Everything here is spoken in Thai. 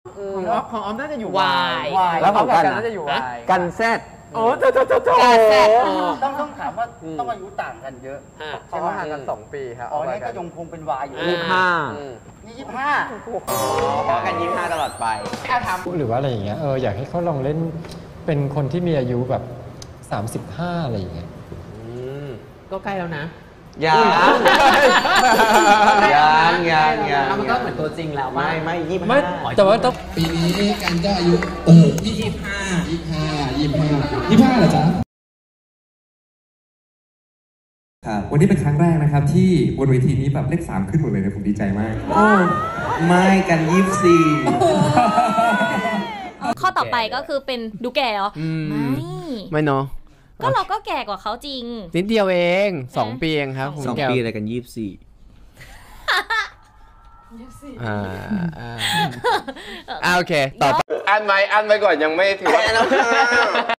ของออมน่าจะอยู่ Y แล้วของกันน่าจะอยู่ Y กันแซดโอ้โถต้องถามว่าต้องอายุต่างกันเยอะเพราะว่าห่างกัน2 ปีครับอ๋อนี่ก็ยังคงเป็น Y อยู่นี่25 กัน25ตลอดไปหรือว่าอะไรอย่างเงี้ยอยากให้เขาลองเล่นเป็นคนที่มีอายุแบบ35อะไรอย่างเงี้ยก็ใกล้แล้วนะยังมันก็เหมือนตัวจริงแล้วไม่ 25แต่ว่าต้องปีนี้กันก็อายุ25เหรอจ๊ะวันนี้เป็นครั้งแรกนะครับที่บนเวทีนี้แบบเลข3ขึ้นหมดเลยนะผมดีใจมากไม่กันข้อต่อไปก็คือเป็นดูแก่เหรอไม่เนาะก็เราก็แก่กว่าเขาจริงนิดเดียวเอง2 ปีเองครับ 2 ปีอะไรกัน24 โอเคต่ออันไว้ก่อนยังไม่ถือ